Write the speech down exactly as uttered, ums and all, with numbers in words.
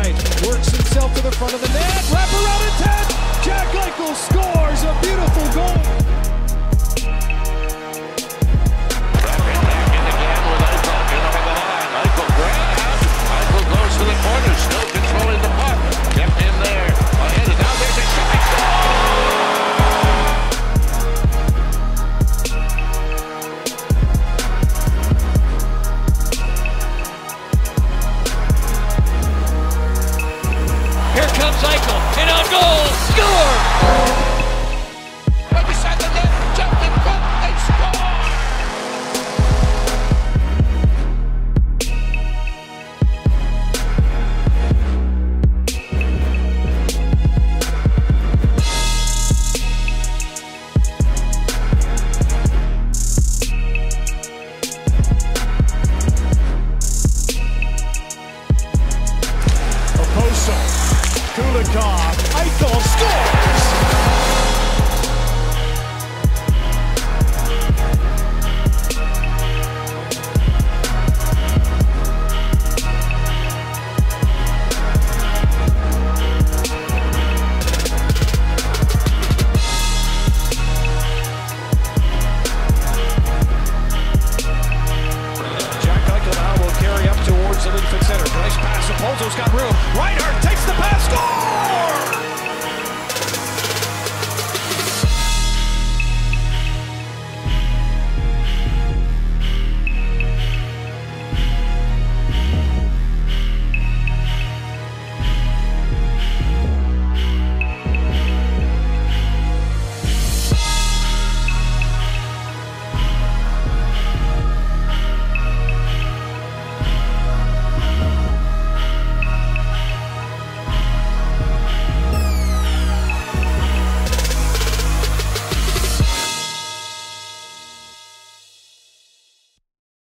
point. Works himself to the front of the net. Wrap around intent. Jack Eichel scores a beautiful goal. Wrapping back in again with Eichel. In over the line. Eichel grabs. Eichel goes to the corner. Still controlling the puck. Kept in there. Ahead. And now there's a shot. Here comes Eichel, and on goal, score! Right beside the net, jump in front, they score! Kulikov, Eichel scores! Jack Eichel now will carry up towards the Lincoln Center. Nice pass, Apolto's got room. Reinhardt takes the pass, score!